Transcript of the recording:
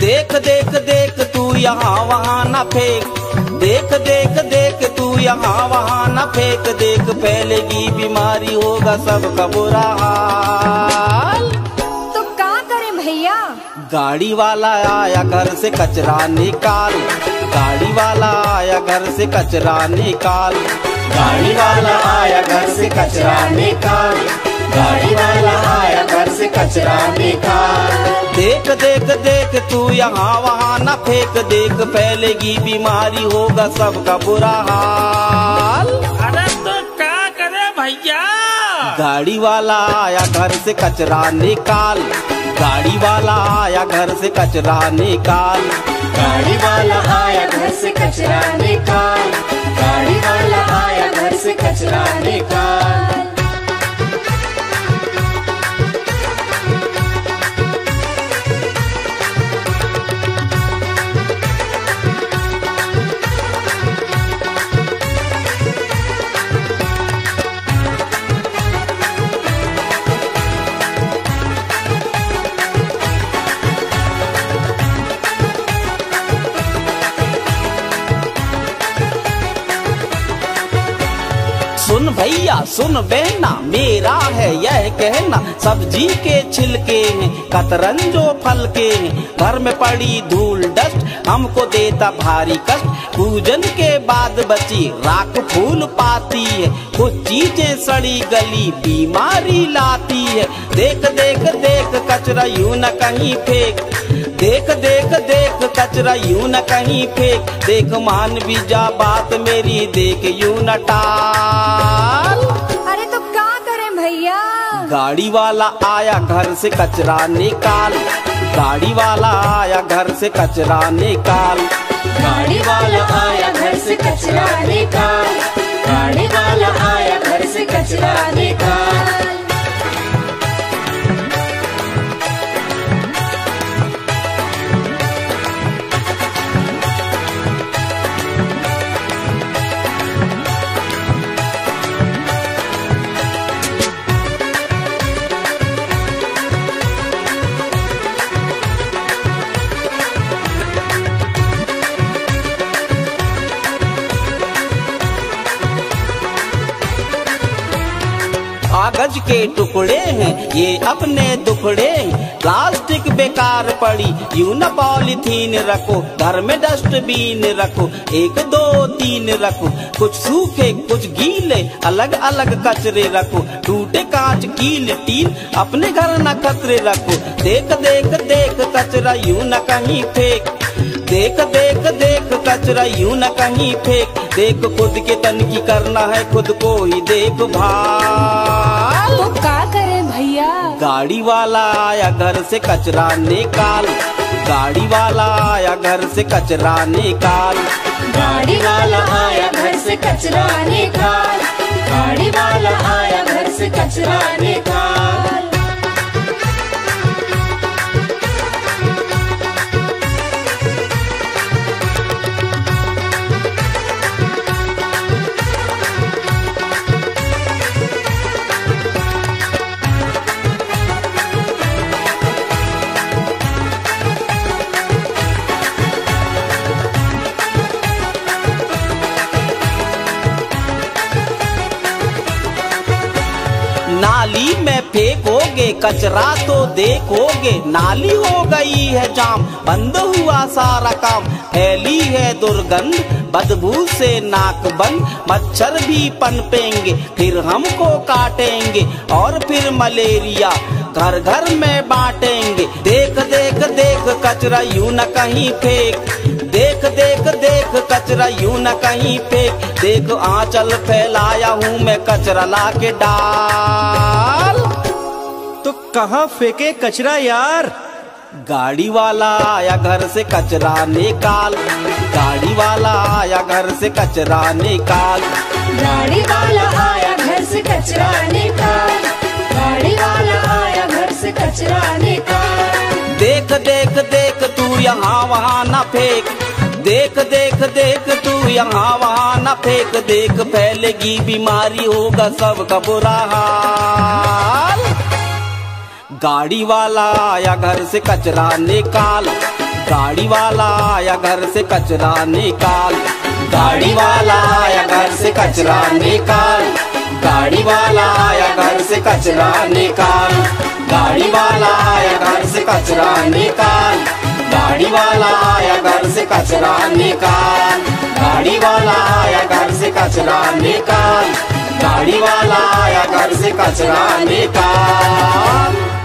देख देख देख तू यहाँ वहाँ न फेंक, देख देख देख तू यहाँ वहाँ न फेंक, देख फैलेगी बीमारी होगा सबका बुरा हाल। तो क्या करें भैया? गाड़ी वाला आया घर से कचरा निकाल, गाड़ी वाला आया घर से कचरा निकाल, गाड़ी वाला आया घर से कचरा निकाल, गाड़ी वाला आया घर से कचरा निकाल। देख देख देख तू यहाँ वहाँ न फेंक, देख फैलेगी बीमारी होगा सबका बुरा हाल। अरे तो क्या करे भैया? गाड़ी वाला आया घर से कचरा निकाल, गाड़ी वाला आया घर से कचरा निकाल, गाड़ी वाला आया घर से कचरा निकाल, गाड़ी वाला आया घर से कचरा निकाल। सुन भैया सुन बहना, मेरा है यह कहना, सब्जी के छिलके हैं कतरन जो फल के हैं, घर में पड़ी धूल डस्ट हमको देता भारी कष्ट, पूजन के बाद बची राख फूल पाती है, कुछ चीजें सड़ी गली बीमारी लाती है। देख देख देख कचरा यूं न कहीं फेंक, देख देख देख कचरा यूं न कहीं फेंक, देख मान भी जा बात मेरी, देख यूं न टाल। अरे तो क्या करें भैया? गाड़ी वाला आया घर से कचरा निकाल, गाड़ी वाला आया घर से कचरा निकाल, गाड़ी वाला आया घर से कचरा निकाल, गाड़ी वाला आया घर से कचरा निकाल। कागज के टुकड़े हैं ये अपने दुखड़े, प्लास्टिक बेकार पड़ी यूं न पॉलीथीन रखो, घर में डस्टबिन रखो 1 2 3 रखो, कुछ सूखे कुछ गीले अलग अलग कचरे रखो, टूटे कांच कील टीन अपने घर न खतरे रखो। देख देख देख कचरा यूं न कहीं फेंक, देख देख देख कचरा यूं न कहीं फेंक, देख खुद के तन की करना है खुद को ही देखभाल। तो क्या करें भैया? गाड़ी वाला आया घर से कचरा निकाल, गाड़ी वाला आया घर से कचरा निकाल, गाड़ी वाला आया घर से कचरा निकाल, गाड़ी वाला आया घर से कचरा निकाल। नाली में फेंकोगे कचरा तो देखोगे, नाली हो गई है जाम बंद हुआ सारा काम, फैली है दुर्गंध बदबू से नाक बंद, मच्छर भी पनपेंगे फिर हमको काटेंगे, और फिर मलेरिया घर घर में बांटेंगे। देख देख देख कचरा यूं न कहीं फेंक, देख देख देख कचरा यूं न कहीं फेंक, देख आंचल फैलाया हूँ मैं कचरा ला के डाल। तो कहाँ फेंके कचरा यार? गाड़ी वाला आया घर से कचरा निकाल, गाड़ी वाला आया घर से कचरा निकाल, गाड़ी वाला आया घर से कचरा निकाल, गाड़ी वाला आया घर से कचरा निकाल। देख देख देख तू यहाँ वहाँ न फेंक, देख देख देख तू यहाँ वहाँ न फेंक, देख फैलेगी बीमारी होगा सबका बुरा हाल। गाड़ी वाला आया घर से कचरा निकाल, गाड़ी वाला आया घर से कचरा निकाल, गाड़ी वाला आया घर से कचरा निकाल, गाड़ी वाला आया घर से कचरा निकाल, गाड़ी वाला आया घर से कचरा निकाल, गाड़ी वाला आया घर से कचरा निकाल, गाड़ी वाला आया घर से कचरा निकाल, गाड़ी वाला आया घर से कचरा निकाल।